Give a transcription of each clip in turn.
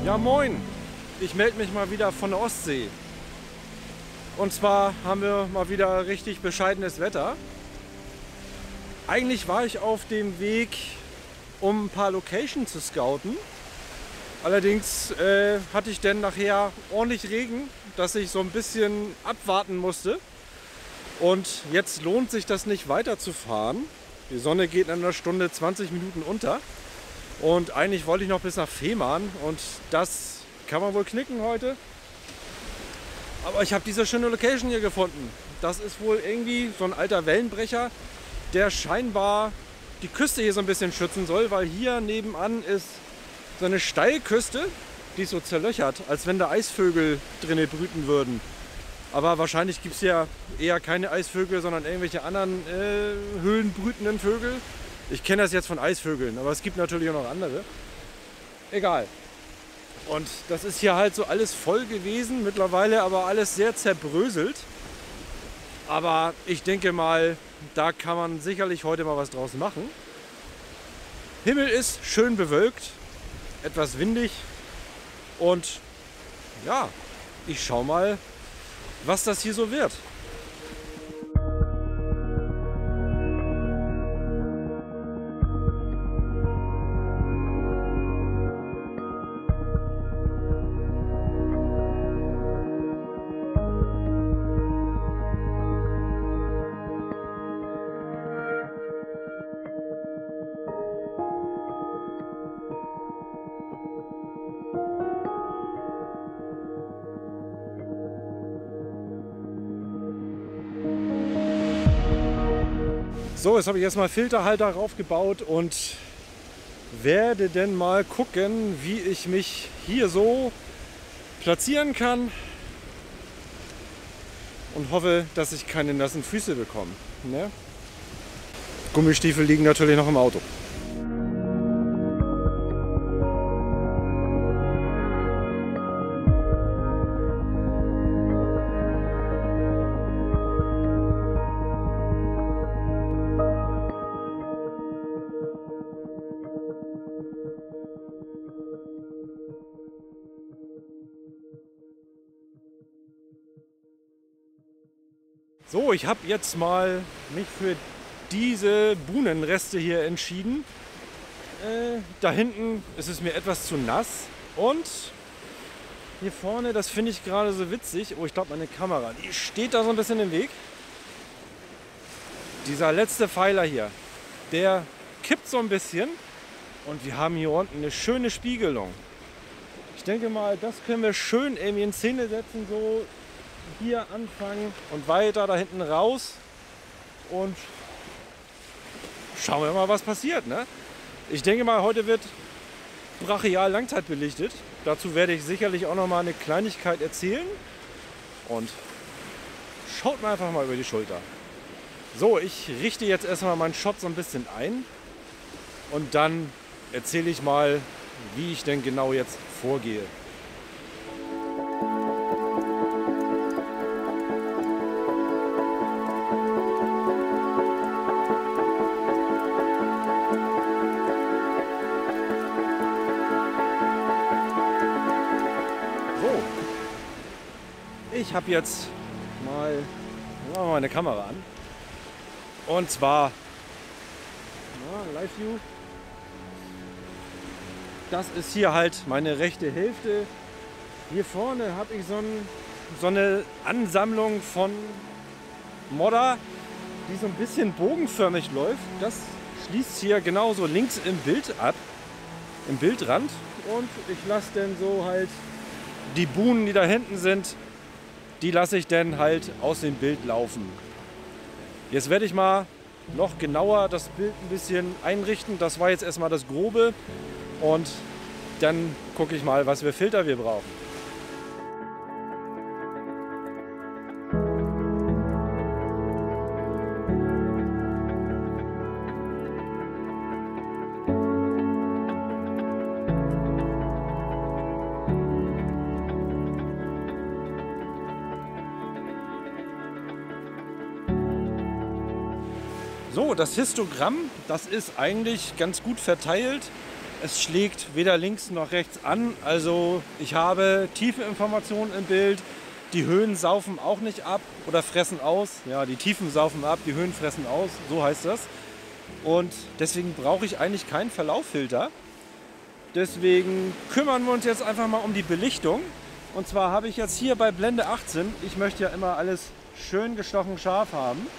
Ja moin, ich melde mich mal wieder von der Ostsee. Und zwar haben wir mal wieder richtig bescheidenes Wetter. Eigentlich war ich auf dem Weg, um ein paar Locations zu scouten. Allerdings hatte ich dann nachher ordentlich Regen, dass ich so ein bisschen abwarten musste. Und jetzt lohnt sich das nicht weiterzufahren. Die Sonne geht in einer Stunde 20 Minuten unter. Und eigentlich wollte ich noch bis nach Fehmarn und das kann man wohl knicken heute. Aber ich habe diese schöne Location hier gefunden. Das ist wohl irgendwie so ein alter Wellenbrecher, der scheinbar die Küste hier so ein bisschen schützen soll, weil hier nebenan ist so eine Steilküste, die ist so zerlöchert, als wenn da Eisvögel drinne brüten würden. Aber wahrscheinlich gibt es ja eher keine Eisvögel, sondern irgendwelche anderen höhlenbrütenden Vögel. Ich kenne das jetzt von Eisvögeln, aber es gibt natürlich auch noch andere. Egal. Und das ist hier halt so alles voll gewesen, mittlerweile aber alles sehr zerbröselt. Aber ich denke mal, da kann man sicherlich heute mal was draus machen. Himmel ist schön bewölkt, etwas windig und ja, ich schau mal, was das hier so wird. So, jetzt habe ich erstmal Filterhalter raufgebaut und werde dann mal gucken, wie ich mich hier so platzieren kann und hoffe, dass ich keine nassen Füße bekomme. Ne? Gummistiefel liegen natürlich noch im Auto. So, ich habe jetzt mal mich für diese Buhnenreste hier entschieden. Da hinten ist es mir etwas zu nass und hier vorne, das finde ich gerade so witzig. Oh, ich glaube meine Kamera, die steht da so ein bisschen im Weg. Dieser letzte Pfeiler hier, der kippt so ein bisschen und wir haben hier unten eine schöne Spiegelung. Ich denke mal, das können wir schön irgendwie in Szene setzen, so hier anfangen und weiter da hinten raus und schauen wir mal, was passiert. Ne? Ich denke mal, heute wird brachial langzeitbelichtet. Dazu werde ich sicherlich auch noch mal eine Kleinigkeit erzählen und schaut mal einfach mal über die Schulter. So, ich richte jetzt erstmal meinen Shot so ein bisschen ein und dann erzähle ich mal, wie ich denn genau jetzt vorgehe. Ich habe jetzt mal, machen wir mal eine Kamera an. Und zwar Live View. Das ist hier halt meine rechte Hälfte. Hier vorne habe ich so eine Ansammlung von Modder, die so ein bisschen bogenförmig läuft. Das schließt hier genauso links im Bild ab, im Bildrand. Und ich lasse dann so halt die Buhnen, die da hinten sind, die lasse ich dann halt aus dem Bild laufen. Jetzt werde ich mal noch genauer das Bild ein bisschen einrichten. Das war jetzt erstmal das Grobe und dann gucke ich mal, was für Filter wir brauchen. So, das Histogramm, das ist eigentlich ganz gut verteilt. Es schlägt weder links noch rechts an. Also ich habe tiefe Informationen im Bild. Die Höhen saufen auch nicht ab oder fressen aus. Ja, die Tiefen saufen ab, die Höhen fressen aus. So heißt das. Und deswegen brauche ich eigentlich keinen Verlauffilter. Deswegen kümmern wir uns jetzt einfach mal um die Belichtung. Und zwar habe ich jetzt hier bei Blende 18, ich möchte ja immer alles schön gestochen scharf haben.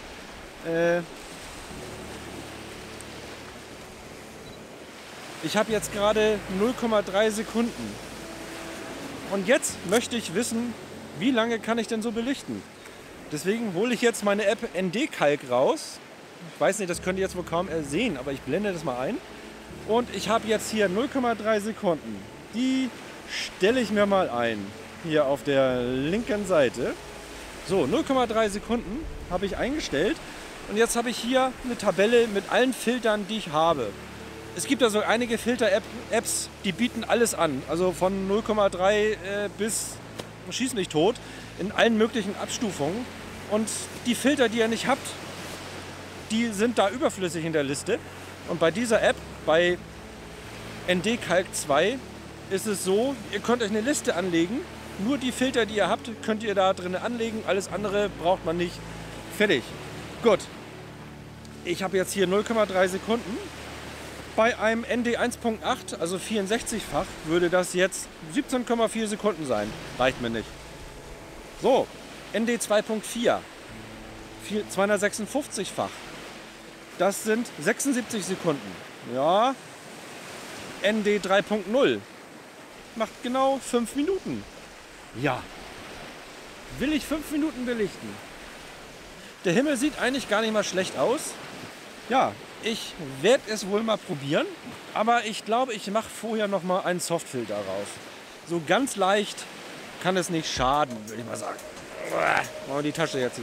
Ich habe jetzt gerade 0,3 Sekunden. Und jetzt möchte ich wissen, wie lange kann ich denn so belichten? Deswegen hole ich jetzt meine App ND-Calc raus. Ich weiß nicht, das könnt ihr jetzt wohl kaum sehen, aber ich blende das mal ein. Und ich habe jetzt hier 0,3 Sekunden. Die stelle ich mir mal ein. Hier auf der linken Seite. So, 0,3 Sekunden habe ich eingestellt. Und jetzt habe ich hier eine Tabelle mit allen Filtern, die ich habe. Es gibt also einige Filter-Apps, die bieten alles an. Also von 0,3 bis schieß mich tot in allen möglichen Abstufungen. Und die Filter, die ihr nicht habt, die sind da überflüssig in der Liste. Und bei dieser App, bei ND-Calc 2, ist es so, ihr könnt euch eine Liste anlegen. Nur die Filter, die ihr habt, könnt ihr da drin anlegen. Alles andere braucht man nicht. Fertig. Gut. Ich habe jetzt hier 0,3 Sekunden. Bei einem ND 1.8, also 64-fach, würde das jetzt 17,4 Sekunden sein. Reicht mir nicht. So, ND 2.4, 256-fach. Das sind 76 Sekunden. Ja. ND 3.0 macht genau 5 Minuten. Ja. Will ich 5 Minuten belichten? Der Himmel sieht eigentlich gar nicht mal schlecht aus. Ja, ich werde es wohl mal probieren, aber ich glaube, ich mache vorher noch mal einen Softfilter rauf. So ganz leicht kann es nicht schaden, würde ich mal sagen. Machen wir die Tasche jetzt hin.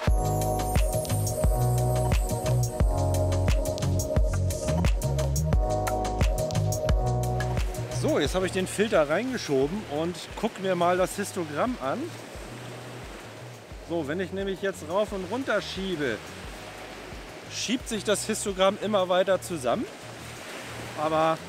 So, jetzt habe ich den Filter reingeschoben und gucke mir mal das Histogramm an. So, wenn ich nämlich jetzt rauf und runter schiebe, schiebt sich das Histogramm immer weiter zusammen, aber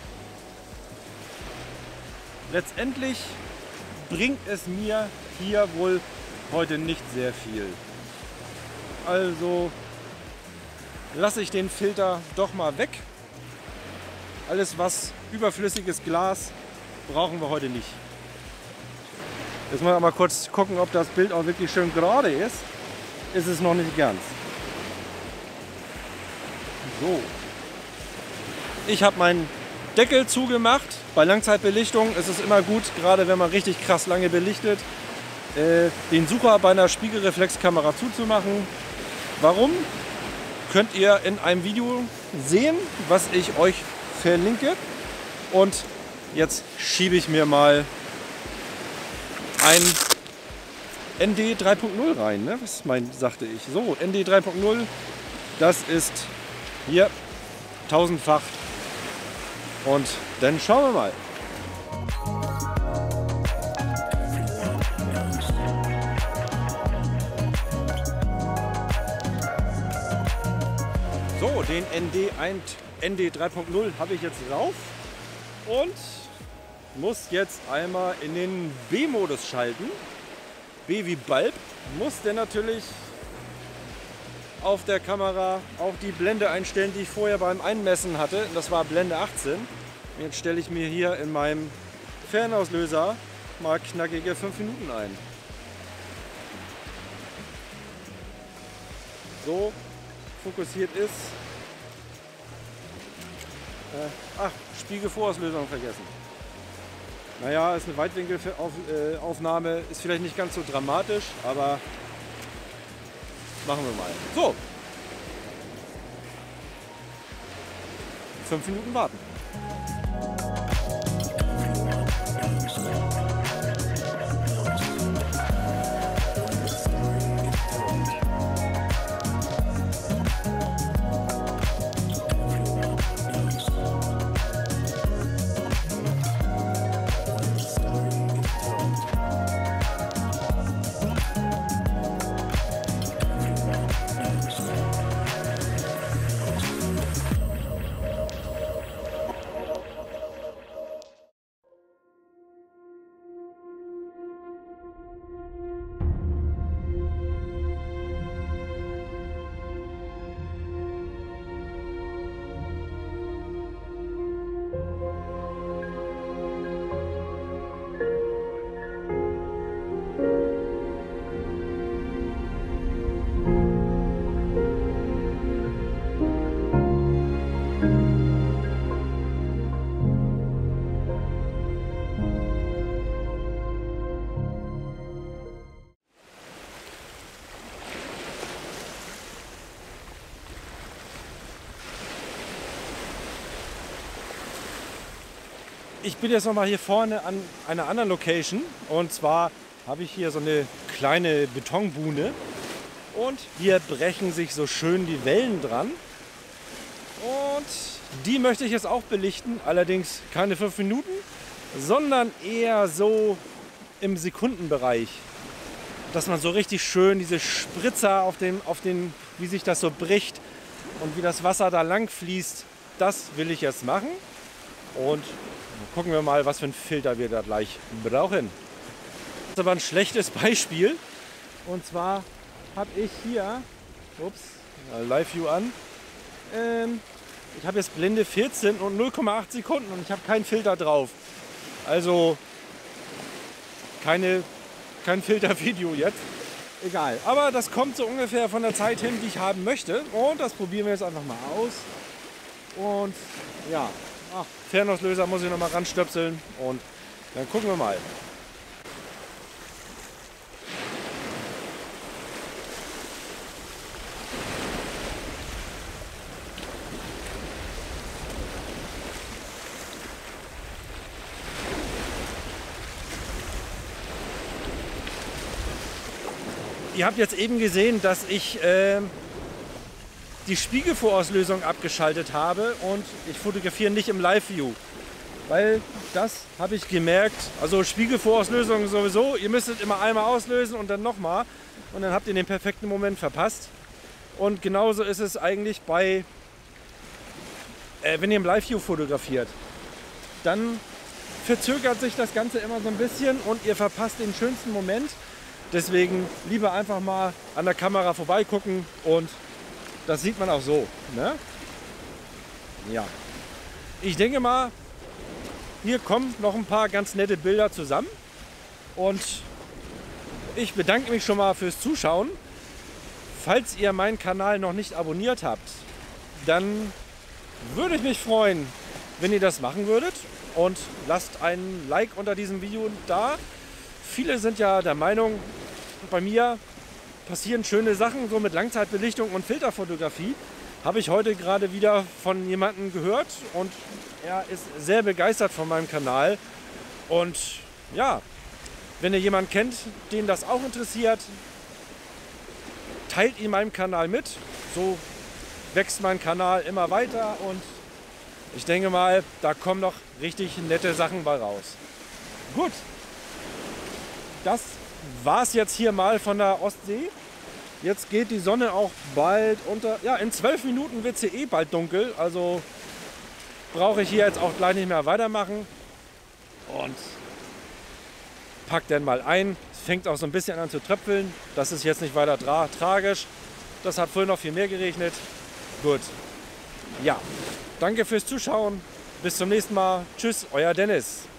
letztendlich bringt es mir hier wohl heute nicht sehr viel. Also lasse ich den Filter doch mal weg. Alles was überflüssiges Glas brauchen wir heute nicht. Jetzt mal kurz gucken, ob das Bild auch wirklich schön gerade ist. Ist es noch nicht ganz. So, ich habe meinen Deckel zugemacht. Bei Langzeitbelichtung ist es immer gut, gerade wenn man richtig krass lange belichtet, den Sucher bei einer Spiegelreflexkamera zuzumachen. Warum? Könnt ihr in einem Video sehen, was ich euch verlinke. Und jetzt schiebe ich mir mal ein ND 3.0 rein. Ne? Was sagte ich? So, ND 3.0, das ist hier 1000-fach. Und dann schauen wir mal. So, den ND 3.0 habe ich jetzt rauf und muss jetzt einmal in den B-Modus schalten. B wie Bulb. Muss denn natürlich auf der Kamera auch die Blende einstellen, die ich vorher beim Einmessen hatte. Das war Blende 18. Jetzt stelle ich mir hier in meinem Fernauslöser mal knackige 5 Minuten ein. So fokussiert ist. Spiegelvorauslösung vergessen. Naja, ist eine Weitwinkelaufnahme, ist vielleicht nicht ganz so dramatisch, aber machen wir mal. So. 5 Minuten warten. Ich bin jetzt noch mal hier vorne an einer anderen Location. Und zwar habe ich hier so eine kleine Betonbuhne. Und hier brechen sich so schön die Wellen dran. Und die möchte ich jetzt auch belichten. Allerdings keine 5 Minuten, sondern eher so im Sekundenbereich. Dass man so richtig schön diese Spritzer auf den, wie sich das so bricht und wie das Wasser da lang fließt, das will ich jetzt machen. Und gucken wir mal, was für einen Filter wir da gleich brauchen. Das ist aber ein schlechtes Beispiel. Und zwar habe ich hier, Live View an, ich habe jetzt Blende 14 und 0,8 Sekunden und ich habe keinen Filter drauf. Also kein Filtervideo jetzt. Egal. Aber das kommt so ungefähr von der Zeit hin, die ich haben möchte. Und das probieren wir jetzt einfach mal aus. Und ja, Fernauslöser muss ich noch mal ranstöpseln. Und dann gucken wir mal. Ihr habt jetzt eben gesehen, dass ich die Spiegelvorauslösung abgeschaltet habe und ich fotografiere nicht im Live-View. Weil das habe ich gemerkt, also Spiegelvorauslösung sowieso, ihr müsstet immer einmal auslösen und dann nochmal und dann habt ihr den perfekten Moment verpasst. Und genauso ist es eigentlich bei, wenn ihr im Live-View fotografiert, dann verzögert sich das Ganze immer so ein bisschen und ihr verpasst den schönsten Moment. Deswegen lieber einfach mal an der Kamera vorbeigucken und das sieht man auch so. Ne? Ja. Ich denke mal, hier kommen noch ein paar ganz nette Bilder zusammen. Und ich bedanke mich schon mal fürs Zuschauen. Falls ihr meinen Kanal noch nicht abonniert habt, dann würde ich mich freuen, wenn ihr das machen würdet. Und lasst einen Like unter diesem Video da. Viele sind ja der Meinung, bei mir passieren schöne Sachen, so mit Langzeitbelichtung und Filterfotografie. Habe ich heute gerade wieder von jemandem gehört und er ist sehr begeistert von meinem Kanal. Und ja, wenn ihr jemanden kennt, den das auch interessiert, teilt ihn meinem Kanal mit. So wächst mein Kanal immer weiter und ich denke mal, da kommen noch richtig nette Sachen bei raus. Gut. Das war es jetzt hier mal von der Ostsee. Jetzt geht die Sonne auch bald unter. Ja, in 12 Minuten wird es hier eh bald dunkel. Also brauche ich hier jetzt auch gleich nicht mehr weitermachen. Und pack dann mal ein. Es fängt auch so ein bisschen an zu tröpfeln. Das ist jetzt nicht weiter tragisch. Das hat vorhin noch viel mehr geregnet. Gut. Ja, danke fürs Zuschauen. Bis zum nächsten Mal. Tschüss, euer Dennis.